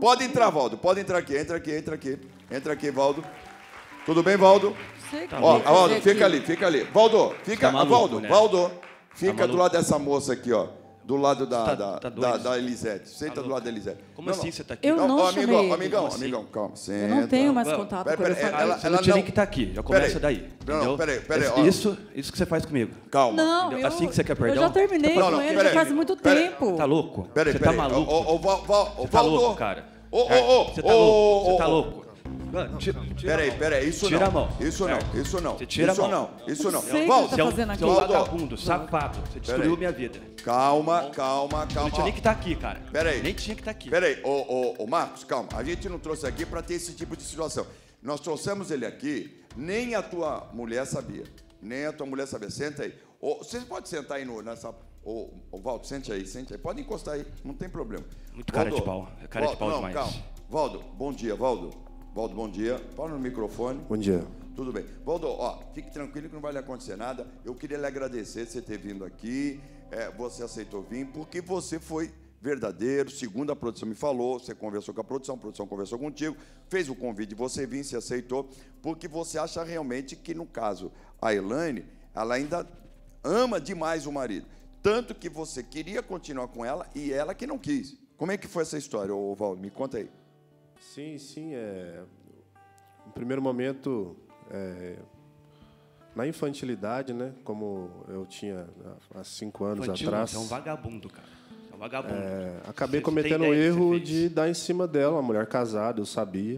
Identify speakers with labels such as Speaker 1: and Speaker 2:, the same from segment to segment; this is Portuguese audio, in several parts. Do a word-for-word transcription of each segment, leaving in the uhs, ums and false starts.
Speaker 1: Pode entrar, Valdo. Pode entrar aqui. Entra aqui, entra aqui. Entra aqui, Valdo. Tudo bem, Valdo?
Speaker 2: Tá
Speaker 1: Ó, Valdo, fica ali, fica ali. Valdo, fica...
Speaker 3: Tá maluco,
Speaker 1: Valdo,
Speaker 3: né?
Speaker 1: Valdo, fica
Speaker 3: Tá
Speaker 1: do lado dessa moça aqui, ó. Do lado da,
Speaker 3: Tá-
Speaker 1: da,
Speaker 3: tá
Speaker 1: da,
Speaker 3: doido?
Speaker 1: da Elisete. Senta
Speaker 3: Tá
Speaker 1: do lado da Elisete.
Speaker 3: Como
Speaker 1: Não,
Speaker 3: assim
Speaker 1: não.
Speaker 3: você tá aqui?
Speaker 2: Eu não
Speaker 1: ó,
Speaker 2: chamei
Speaker 1: amigão,
Speaker 2: ele.
Speaker 1: amigão,
Speaker 3: Como assim?
Speaker 1: amigão, calma. Senta.
Speaker 2: Eu não tenho mais
Speaker 3: Não,
Speaker 2: contato
Speaker 1: pera,
Speaker 2: com ele.
Speaker 1: pera,
Speaker 2: Eu falei.
Speaker 1: ela-
Speaker 3: Você não tinha nem que estar aqui. Já começa
Speaker 1: Peraí.
Speaker 3: daí.
Speaker 1: Não,
Speaker 3: entendeu?
Speaker 1: peraí, peraí,
Speaker 3: Esse-
Speaker 1: ó.
Speaker 3: Isso, isso que você faz comigo.
Speaker 1: Calma.
Speaker 2: Não,
Speaker 3: Entendeu?
Speaker 2: eu,
Speaker 3: Assim que você quer
Speaker 2: eu
Speaker 3: perdão?
Speaker 2: já terminei
Speaker 1: Não,
Speaker 2: com
Speaker 1: não,
Speaker 2: ele
Speaker 1: peraí,
Speaker 2: já faz muito
Speaker 1: peraí.
Speaker 2: tempo.
Speaker 3: Tá louco?
Speaker 1: Peraí,
Speaker 3: Você
Speaker 1: peraí.
Speaker 3: tá maluco?
Speaker 1: Ô, ô, ô, Val- Val- ô,
Speaker 3: Você tá
Speaker 1: Valdo.
Speaker 3: louco, cara.
Speaker 1: Ô, ô, ô.
Speaker 3: Você tá
Speaker 1: ô,
Speaker 3: louco? Você
Speaker 1: ô,
Speaker 3: tá
Speaker 1: ô.
Speaker 3: louco? Mano, tira, tira
Speaker 1: Peraí,
Speaker 3: a mão.
Speaker 1: peraí, isso
Speaker 3: Tira
Speaker 1: não.
Speaker 3: a mão.
Speaker 1: Isso não,
Speaker 3: Certo.
Speaker 1: isso não.
Speaker 3: Você tira a
Speaker 1: isso
Speaker 3: mão.
Speaker 1: não, isso não.
Speaker 2: Eu sei o que
Speaker 1: Valdo,
Speaker 2: você
Speaker 3: Você é
Speaker 2: tá
Speaker 3: um,
Speaker 2: fazendo
Speaker 3: você é um
Speaker 2: aqui.
Speaker 1: Valdo.
Speaker 3: vagabundo, safado. Você destruiu
Speaker 1: Peraí.
Speaker 3: minha vida.
Speaker 1: calma, calma,
Speaker 3: Eu
Speaker 1: calma.
Speaker 3: não tinha nem que estar aqui, cara.
Speaker 1: Peraí.
Speaker 3: Nem tinha que estar aqui.
Speaker 1: Peraí, ô, ô, ô, Marcos, calma. A gente não trouxe aqui para ter esse tipo de situação. Nós trouxemos ele aqui, nem a tua mulher sabia. Nem a tua mulher sabia. Senta aí. Ô, você pode sentar aí no, nessa... Ô, ô, Valdo, sente aí, sente aí. Pode encostar aí, não tem problema.
Speaker 3: Muito cara
Speaker 1: Valdo,
Speaker 3: de pau. É cara de
Speaker 1: Valdo,
Speaker 3: pau
Speaker 1: não,
Speaker 3: demais.
Speaker 1: calma. Valdo, bom dia, Valdo. Valdo, bom dia. Fala no microfone.
Speaker 4: Bom dia.
Speaker 1: Tudo bem. Valdo, ó, fique tranquilo que não vai lhe acontecer nada. Eu queria lhe agradecer de você ter vindo aqui. É, você aceitou vir porque você foi verdadeiro. Segundo a produção me falou, você conversou com a produção, a produção conversou contigo, fez o convite de você vir, você aceitou, porque você acha realmente que, no caso, a Elaine, ela ainda ama demais o marido. Tanto que você queria continuar com ela e ela que não quis. Como é que foi essa história, ô, Valdo? Me conta aí.
Speaker 4: Sim, sim. É... No primeiro momento, é... na infantilidade, né? Como eu tinha há cinco anos
Speaker 3: Infantil,
Speaker 4: atrás,
Speaker 3: Você é um vagabundo, cara. Você é um vagabundo.
Speaker 4: é, acabei
Speaker 3: Você-
Speaker 4: cometendo
Speaker 3: você
Speaker 4: o
Speaker 3: tem ideia do que
Speaker 4: erro
Speaker 3: você
Speaker 4: de
Speaker 3: fez?
Speaker 4: dar em cima dela, uma mulher casada, eu sabia.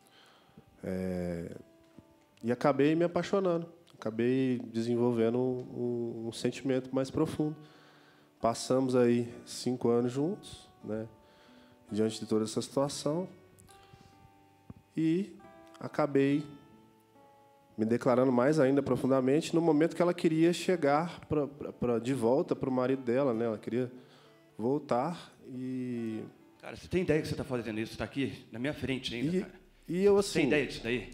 Speaker 4: É, E acabei me apaixonando. Acabei desenvolvendo um, um, um sentimento mais profundo. Passamos aí cinco anos juntos, né? Diante de toda essa situação. E acabei me declarando mais ainda profundamente no momento que ela queria chegar pra, pra, pra, de volta para o marido dela, né? Ela queria voltar e...
Speaker 3: Cara, você tem ideia que você está fazendo isso? Você está aqui na minha frente ainda,
Speaker 4: E,
Speaker 3: cara.
Speaker 4: e eu,
Speaker 3: Você tem
Speaker 4: assim...
Speaker 3: ideia disso daí?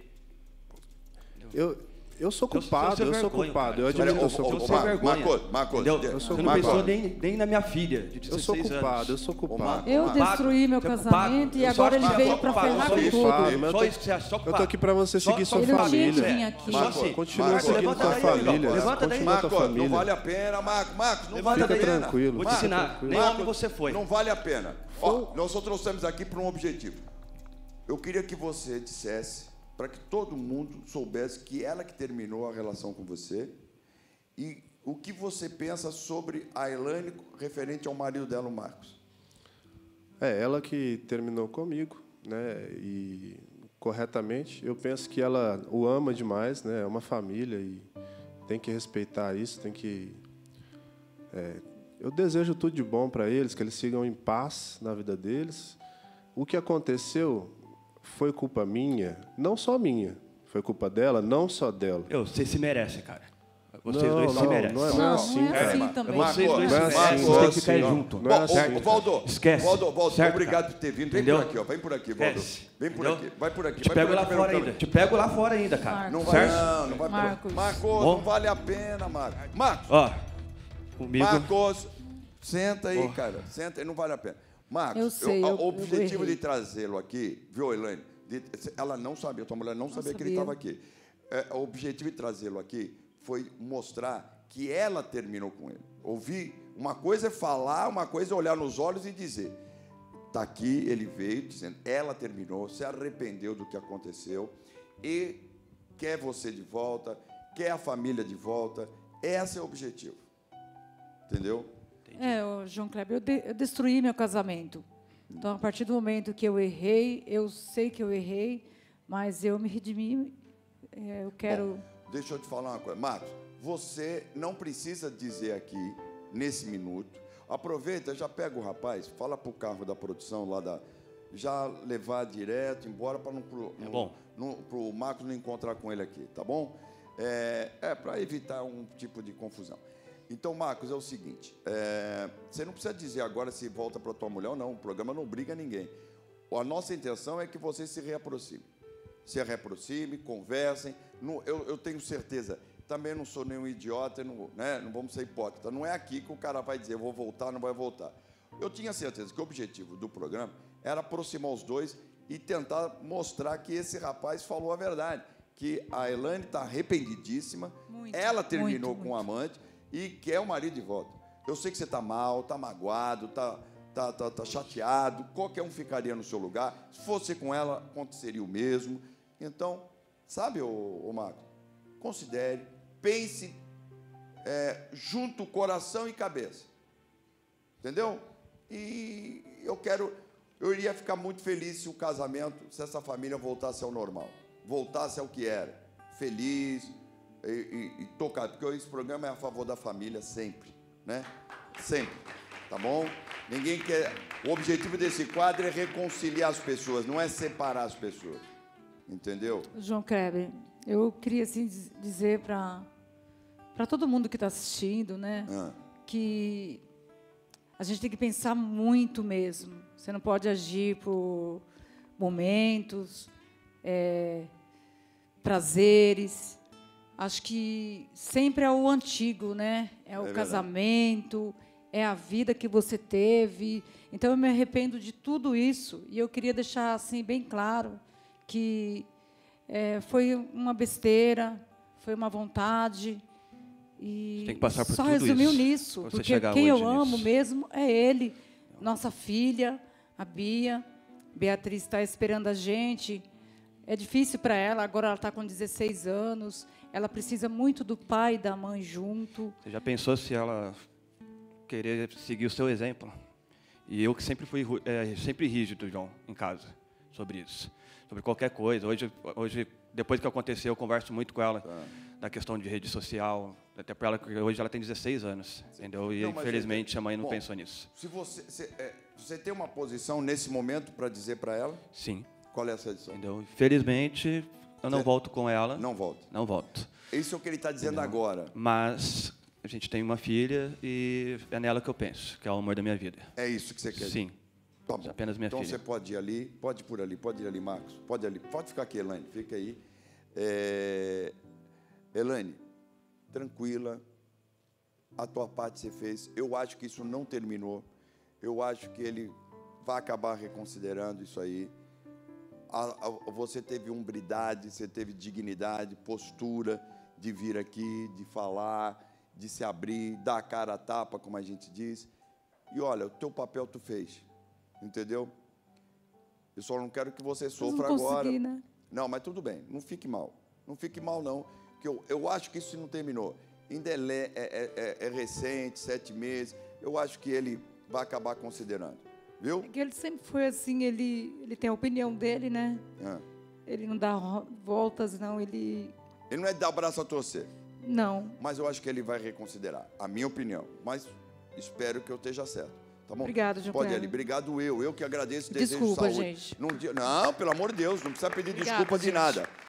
Speaker 4: Eu, eu sou
Speaker 3: Eu-
Speaker 4: culpado,
Speaker 3: eu
Speaker 4: eu
Speaker 3: sou
Speaker 4: sou
Speaker 3: vergonha,
Speaker 4: culpado.
Speaker 3: cara.
Speaker 4: Eu
Speaker 3: Você-
Speaker 4: admito que eu
Speaker 1: ô,
Speaker 4: sou
Speaker 1: ô, ô,
Speaker 3: Você
Speaker 4: culpado.
Speaker 3: é vergonha.
Speaker 1: Marcos, Marcos,
Speaker 3: Entendeu?
Speaker 1: eu
Speaker 4: sou
Speaker 3: Você não
Speaker 4: culpado.
Speaker 3: pensou nem, nem na minha filha de
Speaker 4: Eu sou
Speaker 3: dezesseis
Speaker 4: culpado,
Speaker 3: anos.
Speaker 4: eu sou culpado.
Speaker 1: Marcos,
Speaker 2: Eu
Speaker 1: Marcos,
Speaker 2: destruí meu
Speaker 3: Você é
Speaker 2: casamento
Speaker 3: culpado.
Speaker 2: e
Speaker 3: Eu só
Speaker 2: agora
Speaker 3: acho
Speaker 2: ele
Speaker 3: que
Speaker 2: veio
Speaker 3: você é
Speaker 2: para
Speaker 3: culpado.
Speaker 2: ferrar
Speaker 3: Só
Speaker 2: com
Speaker 3: isso,
Speaker 2: tudo.
Speaker 4: Fábio, mas eu
Speaker 3: Só
Speaker 4: tô-
Speaker 3: isso que você acha, só
Speaker 4: Eu tô
Speaker 3: culpado.
Speaker 4: aqui para você
Speaker 3: Só-
Speaker 4: seguir
Speaker 3: só
Speaker 4: sua
Speaker 2: Ele
Speaker 3: culpado.
Speaker 2: tinha que
Speaker 4: família.
Speaker 2: vir aqui.
Speaker 3: Só
Speaker 1: Marcos,
Speaker 3: assim.
Speaker 4: Continua
Speaker 1: Marcos,
Speaker 4: seguindo
Speaker 3: levanta
Speaker 4: tua
Speaker 3: daí, amigão.
Speaker 4: família.
Speaker 3: Levanta daí.
Speaker 4: Continua tua
Speaker 1: Marcos, não
Speaker 4: família.
Speaker 1: vale a pena, Marcos, Marcos, não
Speaker 3: Levanta
Speaker 1: vale a
Speaker 3: daí.
Speaker 1: pena.
Speaker 4: tranquilo.
Speaker 3: Vou te
Speaker 1: Marcos,
Speaker 3: ensinar.
Speaker 4: tranquilo.
Speaker 3: Nem
Speaker 1: Marcos,
Speaker 3: onde você foi.
Speaker 1: Não vale a pena. Ó, nós só trouxemos aqui para um objetivo. Eu queria que você dissesse, para que todo mundo soubesse que ela que terminou a relação com você e o que você pensa sobre a Elaine referente ao marido dela, o Marcos.
Speaker 4: É, ela que terminou comigo, né? E corretamente, eu penso que ela o ama demais, né? É uma família e tem que respeitar isso, tem que... é, eu desejo tudo de bom para eles, que eles sigam em paz na vida deles. O que aconteceu foi culpa minha, não só minha, foi culpa dela, não só dela.
Speaker 3: Eu, vocês se merecem, cara. Vocês
Speaker 4: Não,
Speaker 3: dois se
Speaker 4: não,
Speaker 3: merecem.
Speaker 4: não é-
Speaker 2: Não,
Speaker 4: assim,
Speaker 2: não é
Speaker 4: cara.
Speaker 2: assim também.
Speaker 3: Vocês
Speaker 1: Marcos,
Speaker 3: dois se
Speaker 4: não é
Speaker 3: merecem.
Speaker 4: assim,
Speaker 3: Vocês
Speaker 4: não é
Speaker 3: têm que ficar
Speaker 4: assim, não.
Speaker 3: junto.
Speaker 4: Não é
Speaker 1: Ô,
Speaker 4: assim,
Speaker 1: ô, Valdo,
Speaker 3: Esquece.
Speaker 1: Valdo, Valdo,
Speaker 3: Certo,
Speaker 1: obrigado
Speaker 3: cara.
Speaker 1: por ter vindo. Vem
Speaker 3: Entendeu?
Speaker 1: por aqui, ó. Vem por aqui, Valdo.
Speaker 3: Esquece.
Speaker 1: Vem por
Speaker 3: Entendeu?
Speaker 1: aqui. Vai por aqui.
Speaker 3: Te
Speaker 1: vai
Speaker 3: pego
Speaker 1: por
Speaker 3: lá
Speaker 1: aqui,
Speaker 3: fora
Speaker 1: pelo
Speaker 3: ainda. Te pego lá fora ainda, cara.
Speaker 2: Marcos.
Speaker 1: Não vai,
Speaker 3: Certo?
Speaker 1: não, não vai por
Speaker 2: Marcos.
Speaker 1: Marcos,
Speaker 3: Bom.
Speaker 1: não vale a pena, Marcos. Marcos,
Speaker 3: Ó, comigo...
Speaker 1: Marcos, senta aí,
Speaker 3: Ó.
Speaker 1: cara. Senta aí, não vale a pena. Marcos,
Speaker 2: Eu sei,
Speaker 1: eu-
Speaker 2: eu-
Speaker 1: o objetivo
Speaker 2: eu errei.
Speaker 1: de trazê-lo aqui, viu, Elaine? De- ela não sabia, tua mulher não, sabia que ele
Speaker 2: sabia.
Speaker 1: estava aqui. É, o objetivo de trazê-lo aqui foi mostrar que ela terminou com ele. Ouvir, uma coisa é falar, uma coisa é olhar nos olhos e dizer. Está aqui, ele veio dizendo, ela terminou, se arrependeu do que aconteceu e quer você de volta, quer a família de volta. Esse é o objetivo. Entendeu?
Speaker 2: É, ô, João Kleber, eu, de- eu destruí meu casamento. Então, a partir do momento que eu errei, eu sei que eu errei, mas eu me redimi. É, eu quero...
Speaker 1: Bom, deixa eu te falar uma coisa. Marcos, você não precisa dizer aqui, nesse minuto. Aproveita, já pega o rapaz, fala para o carro da produção lá da... Já levar direto, embora para não... Pro,
Speaker 3: É bom.
Speaker 1: Para o Marcos não encontrar com ele aqui, tá bom? É, é para evitar um tipo de confusão. Então, Marcos, é o seguinte, é, você não precisa dizer agora se volta para tua mulher ou não, o programa não obriga ninguém. A nossa intenção é que você se reaproxime. Se reaproxime, conversem. Não, eu, eu tenho certeza, também não sou nenhum idiota, não, né, não vamos ser hipócritas. Não é aqui que o cara vai dizer, vou voltar, não vai voltar. Eu tinha certeza que o objetivo do programa era aproximar os dois e tentar mostrar que esse rapaz falou a verdade, que a Elaine está arrependidíssima,
Speaker 2: Muito,
Speaker 1: ela terminou
Speaker 2: muito,
Speaker 1: com o amante e quer o marido de volta. Eu sei que você está mal, está magoado, está tá, tá, tá chateado, qualquer um ficaria no seu lugar. Se fosse com ela, aconteceria o mesmo. Então, sabe, ô, ô Marcos, considere, pense, é, junto coração e cabeça. Entendeu? E eu quero, eu iria ficar muito feliz se o casamento, se essa família voltasse ao normal, voltasse ao que era, feliz e, e, e tocar, porque esse programa é a favor da família sempre, né? Sempre, tá bom? Ninguém quer. O objetivo desse quadro é reconciliar as pessoas, não é separar as pessoas, entendeu?
Speaker 2: João Kleber, eu queria assim dizer para para todo mundo que está assistindo, né,
Speaker 1: Ah.
Speaker 2: que a gente tem que pensar muito mesmo. Você não pode agir por momentos, é, prazeres. Acho que sempre é o antigo, né? É o
Speaker 1: É verdade.
Speaker 2: casamento, é a vida que você teve. Então, eu me arrependo de tudo isso. E eu queria deixar assim bem claro que é, foi uma besteira, foi uma vontade. E
Speaker 3: Tem que passar por
Speaker 2: só
Speaker 3: tudo
Speaker 2: resumiu
Speaker 3: isso,
Speaker 2: nisso,
Speaker 3: pra você
Speaker 2: porque
Speaker 3: chegar
Speaker 2: quem eu
Speaker 3: hoje
Speaker 2: amo
Speaker 3: nisso.
Speaker 2: mesmo é ele, nossa filha, a Bia. Beatriz está esperando a gente. É difícil para ela, agora ela está com dezesseis anos. Ela precisa muito do pai e da mãe junto.
Speaker 3: Você já pensou se ela querer seguir o seu exemplo? E eu que sempre fui ru- é, sempre rígido, João, em casa, sobre isso. Sobre qualquer coisa. Hoje, hoje depois que aconteceu, eu converso muito com ela na questão de rede social. Até para ela, que hoje ela tem dezesseis anos, entendeu? E,
Speaker 1: Não, mas
Speaker 3: infelizmente,
Speaker 1: eu-
Speaker 3: a mãe não
Speaker 1: bom,
Speaker 3: pensou nisso.
Speaker 1: Se você, se, é, você tem uma posição nesse momento para dizer para ela,
Speaker 3: Sim,
Speaker 1: qual é essa edição?
Speaker 3: entendeu? Infelizmente, eu não
Speaker 1: Você-
Speaker 3: volto com ela.
Speaker 1: Não volta.
Speaker 3: Não volto.
Speaker 1: Isso é o que ele está dizendo agora.
Speaker 3: Mas a gente tem uma filha e é nela que eu penso, que é o amor da minha vida.
Speaker 1: É isso que você quer dizer?
Speaker 3: Sim.
Speaker 1: Tá bom.
Speaker 3: Apenas minha
Speaker 1: então
Speaker 3: filha.
Speaker 1: você pode ir ali, pode ir por ali, pode ir ali, Marcos. Pode ir ali. Pode ficar aqui, Elaine. Fica aí. É... Elaine, tranquila. A tua parte você fez. Eu acho que isso não terminou. Eu acho que ele vai acabar reconsiderando isso aí. A- a- você teve umbridade, você teve dignidade, postura de vir aqui, de falar, de se abrir, dar a cara a tapa, como a gente diz. E olha, o teu papel tu fez, entendeu? Eu só não quero que você
Speaker 2: Mas
Speaker 1: sofra
Speaker 2: não
Speaker 1: agora.
Speaker 2: consegui, né?
Speaker 1: Não, mas tudo bem, não fique mal. Não fique mal, não, que eu, eu acho que isso não terminou. Ainda é, le- é- é- é recente, sete meses. Eu acho que ele vai acabar considerando, viu?
Speaker 2: Porque ele sempre foi assim, ele, ele tem a opinião dele, né?
Speaker 1: Ah.
Speaker 2: Ele não dá ro- voltas, não. Ele...
Speaker 1: Ele não é de dar abraço a torcer,
Speaker 2: Não.
Speaker 1: mas eu acho que ele vai reconsiderar, a minha opinião. Mas espero que eu esteja certo. Tá bom?
Speaker 2: Obrigada, João
Speaker 1: Pode
Speaker 2: Kleber.
Speaker 1: ali. Obrigado eu. Eu que agradeço e desejo
Speaker 2: Desculpa,
Speaker 1: saúde.
Speaker 2: gente.
Speaker 1: Num dia- Não, pelo amor de Deus, não precisa pedir
Speaker 2: Obrigada,
Speaker 1: desculpa de
Speaker 2: gente.
Speaker 1: nada.